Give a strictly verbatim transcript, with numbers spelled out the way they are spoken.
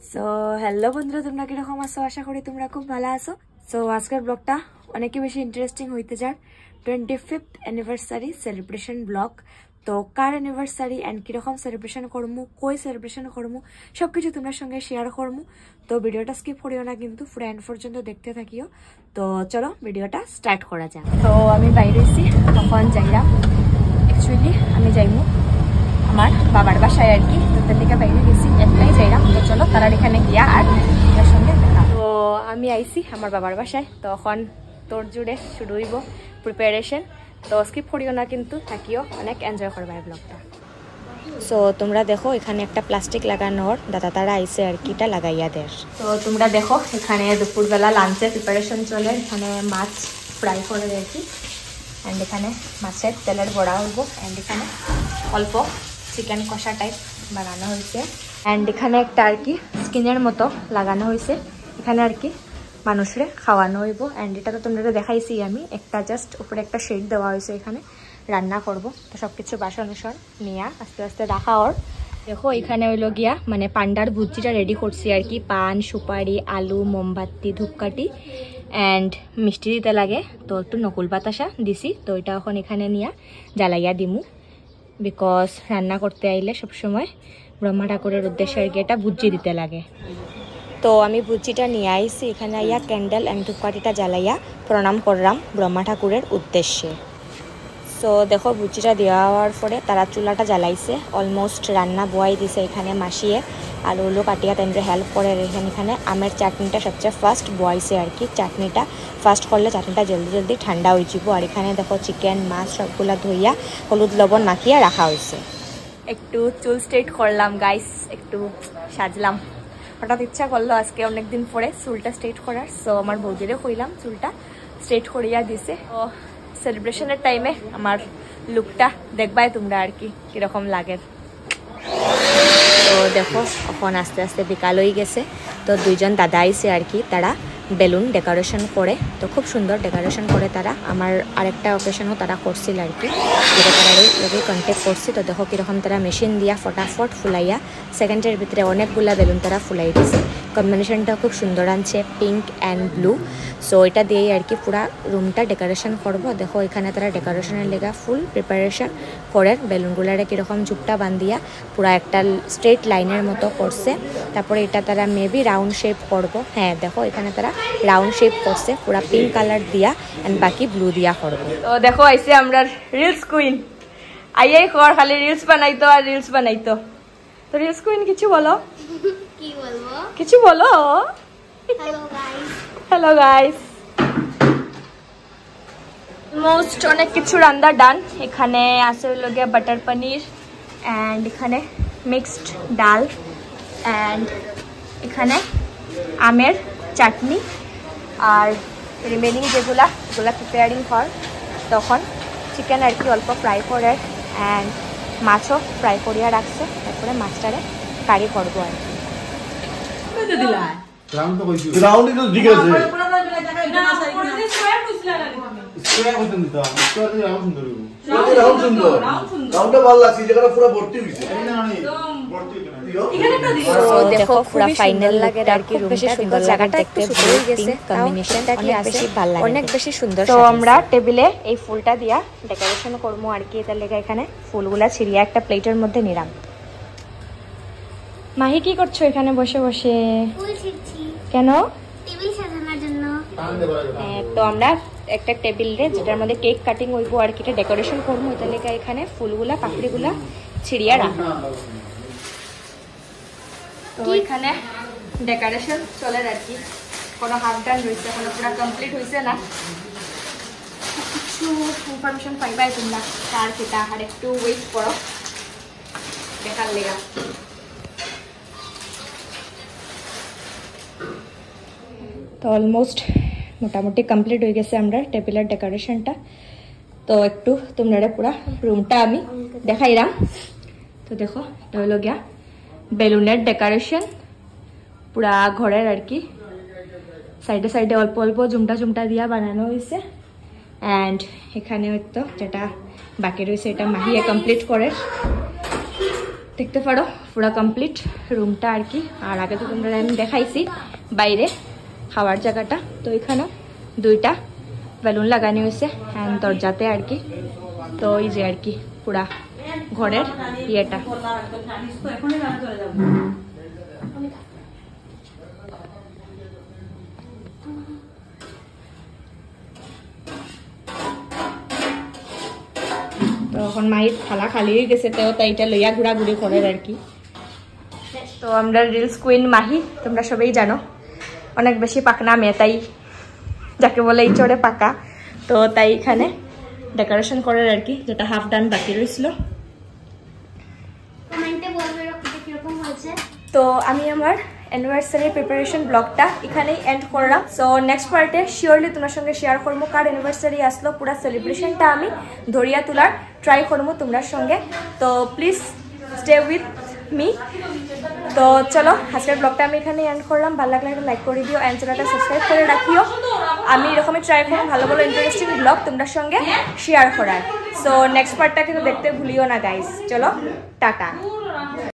So hello বন্ধুরা, তোমরা কিরকম আছো? আশা করি তোমরা খুব ভালো আছো। সো আজকের ব্লগটা অনেক বেশি ইন্টারেস্টিং হইতে যার twenty fifth anniversary celebration blog. তো কার অ্যানিভার্সারি অ্যান্ড কিরকম সেলিব্রেশন করবো, কই সেলিব্রেশন করবো, সব কিছু তোমার সঙ্গে শেয়ার করবো। তো ভিডিওটা স্কিপ করিও না, কিন্তু পুরো এন্ড পর্যন্ত দেখতে থাকিও। তো চলো ভিডিওটা স্টার্ট করা যাক। তো আমি বাইরে এসেছি, তখন যাইলাম। অ্যাকচুয়ালি আমি যাইমু আমার বাবার বাসায় আর কি, তো তার থেকে বাইরে গেছি, একটাই যাইলাম। তো চলো তারা এখানে গিয়া আর তার সঙ্গে দেখা। তো আমি আইছি আমার বাবার বাসায়, তখন তোর জুড়ে শুরু হইব প্রিপারেশন। তো স্কিপ করিও না, কিন্তু থাকিও, অনেক এনজয় করবা এই ব্লগটা। সো তোমরা দেখো এখানে একটা প্লাস্টিক লাগানোর দাদা তারা আইসে আর কিটা লাগাইয়া দেয়। তো তোমরা দেখো এখানে দুপুরবেলা লাঞ্চের প্রিপারেশন চলে। এখানে মাছ ফ্রাই করে দিয়েছি, অ্যান্ড এখানে মাছের তেলের বড়া হইব, অ্যান্ড এখানে অল্প চিকেন কষা টাইপ বানানো হয়েছে, অ্যান্ড এখানে একটা আর কি স্কিনের মতো লাগানো হয়েছে, এখানে আর কি মানুষরে খাওয়ানো হইব। অ্যান্ড এটা তো তোমরা দেখাইছি আমি, একটা জাস্ট উপরে একটা শেড দেওয়া হয়েছে, এখানে রান্না করব। তো সব কিছু বাসন উসন নিয়ে আস্তে আস্তে রাখা। ওর দেখো এখানে হইলো গিয়া মানে পান্ডার ভুজিটা রেডি করছি আর কি, পান সুপারি আলু মোমবাতি ধূপকাঠি অ্যান্ড মিষ্টি দিতে লাগে, তো একটু নকুল বাতাসা দিছি। তো এটা এখন এখানে নিয়ে জ্বালাইয়া দিমু, বিকজ রান্না করতে আইলে সবসময় ব্রহ্মা ঠাকুরের উদ্দেশ্যে আর কি এটা ভুজি দিতে লাগে। তো আমি ভুজিটা নিয়ে আইছি, এখানে আইয়া ক্যান্ডেল অ্যান্ড ধূপকাঠিটা জ্বালাইয়া প্রণাম করলাম ব্রহ্মা ঠাকুরের উদ্দেশ্যে। সো দেখো ভুজিটা দেওয়ার পরে তারা চুলাটা জ্বালাইছে, অলমোস্ট রান্না বয়াই দিছে। এখানে মাসিয়ে আলু উলু কাটিয়া তেমনি হেল্প করে। এখানে এখানে আমের চাটনিটা সবচেয়ে ফার্স্ট বয়াইছে আর কি, চাটনিটা ফার্স্ট করলে চাটনিটা জলদি জলদি ঠান্ডা হয়ে যাব। আর এখানে দেখো চিকেন মাছ সবগুলা ধুইয়া হলুদ লবণ মাখিয়ে রাখা হয়েছে। একটু চুল স্ট্রেট করলাম গাইস, একটু সাজলাম, হঠাৎ ইচ্ছা করলো আজকে অনেকদিন পরে চুলটা স্ট্রেট করার। সো আমার বৌদিরে কইলাম চুলটা স্ট্রেট করিয়া দিছে। তো সেলিব্রেশনের টাইমে আমার লুকটা দেখবাই তোমরা আর কি কিরকম লাগে। তো দেখো এখন আস্তে আস্তে বিকাল হয়ে গেছে, তো দুইজন দাদা আইছে আর কি, তারা বেলুন ডেকোরেশন করে, তো খুব সুন্দর ডেকোরেশন করে তারা। আমার আরেকটা অকেশনও তারা করছিল আর কি, যেটা তারা লোকে কন্ট্যাক্ট করছি। তো দেখো কীরকম তারা মেশিন দিয়া ফটাফট ফুলাইয়া সেকেন্ডের ভিতরে অনেকগুলা বেলুন তারা ফুলাই দিছে। কম্বিনেশনটা খুব সুন্দর আনছে, পিঙ্ক অ্যান্ড ব্লু। সো এটা দিয়েই আর কি পুরা রুমটা ডেকোরেশন করব। দেখো এখানে তারা ডেকোরেশনের লেগা ফুল প্রিপারেশন করে, বেলুনগুলারে কীরকম ঝুপটা বান্ধিয়া পুরা একটা স্ট্রেট লাইনের মতো করছে। তারপরে এটা তারা মেবি রাউন্ড শেপ করব। হ্যাঁ দেখো এখানে তারা রাউন্ড শেপ করছে, পুরা পিঙ্ক কালার দিয়া অ্যান্ড বাকি ব্লু দিয়া করবো। তো দেখো আইসে আমরা রিলস কুইন, আইয়াই কর খালি রিলস বানাইতো আর রিলস বানাইতো। তো রিলস কুইন কিছু বলো, কি বলবো, কিছু বলো। Hello guys, hello guys, almost অনেক কিছু রান্না ডান। এখানে আছে হইল গিয়া বাটার পনির, অ্যান্ড এখানে মিক্সড ডাল, অ্যান্ড এখানে আমের চাটনি, আর রিমেনিং যেগুলা এগুলা প্রিপেয়ারিং কর। তখন চিকেন আর কি অল্প ফ্রাই করে, অ্যান্ড মাছও ফ্রাই করিয়া রাখছে। তারপরে মাছটারে কারি করবো আর কি। দেখো পুরো ফাইনাল লাগে আর কি, রুমটা সুন্দর জায়গাটা দেখতে ভালো গেছে, কম্বিনেশনটা কি বেশি ভালো লাগে, অনেক বেশি সুন্দর। তো আমরা টেবিলে এই ফুলটা দিয়া ডেকোরেশন করবো আর কি। এটার লেগে এখানে ফুলগুলা ছিড়িয়া একটা প্লেটের মধ্যে নিলাম। মাহি কি করছো এখানে বসে বসে? ফুল ছিঁড়ছি। কেন? টেবিল সাজানোর জন্য। তো আমরা একটা টেবিল রে যেটার মধ্যে কেক কাটিং হইব আর কি, এটা ডেকোরেশন করবো। এটা লেগে এখানে ফুলগুলা পাপড়িগুলা ছিড়িয়া রাখবো। তো এখানে ডেকোরেশন চলে আর কি, কোনো হাফ ডান রয়েছে, কোনো পুরো কমপ্লিট হয়েছে না। কিছু ইনফরমেশন পাইবাই তোমরা কার কেটা, আর একটু ওয়েট করো দেখার লেগা। তো অলমোস্ট মোটামুটি কমপ্লিট হয়ে গেছে আমরা টেবিলের ডেকোরেশনটা। তো একটু তোমরা পুরা রুমটা আমি দেখাইলাম। তো দেখো এটা হলো গিয়া বেলুনের ডেকোরেশন পুরা ঘরের আর কি, সাইডে সাইডে অল্প অল্প ঝুমটা ঝুমটা দিয়া বানানো হয়েছে। অ্যান্ড এখানে হয়তো যেটা বাকি রয়েছে এটা মাহিয়া কমপ্লিট করে, দেখতে পারো পুরা কমপ্লিট রুমটা আর কি। আর আগে তো তোমরা আমি দেখাইছি বাইরে খাওয়ার জায়গাটা, তো এখানে দুইটা বেলুন লাগানো হয়েছে হ্যান্ড দরজাতে আর কি। তো এই যে আর কি পুরা ঘরের ইয়েটা। তো এখন মায়ের থালা খালি হয়ে গেছে, তো তাইটা লইয়া ঘোরাঘুরি করে আর কি। তো আমরা রিলস কুইন মাহি তোমরা সবাই জানো, অনেক বেশি পাকনা মেয়ে, তাই যাকে বলে এই চড়ে পাকা। তো তাই এখানে ডেকোরেশন করার আর কি, যেটা হাফ ডান বাকি রয়েছিল। তো আমি আমার অ্যানিভার্সারি প্রিপারেশন ব্লগটা এখানেই এন্ড করলাম। সো নেক্সট পার্টে শিওরলি তোমার সঙ্গে শেয়ার করবো কার অ্যানিভার্সারি আসলো, পুরা সেলিব্রেশনটা আমি ধরিয়া তোলার ট্রাই করবো তোমার সঙ্গে। তো প্লিজ স্টে উইথ মি। তো চলো আজকের ব্লগটা আমি এখানে এন্ড করলাম। ভালো লাগলে একটা লাইক করে দিও, অ্যান্ড চ্যানেলটা সাবস্ক্রাইব করে রাখিও। আমি এরকমই ট্রাই করবো ভালো ভালো ইন্টারেস্টিং ব্লগ তোমার সঙ্গে শেয়ার করার। সো নেক্সট পার্টটা কিন্তু দেখতে ভুলিও না গাইস। চলো টাটা।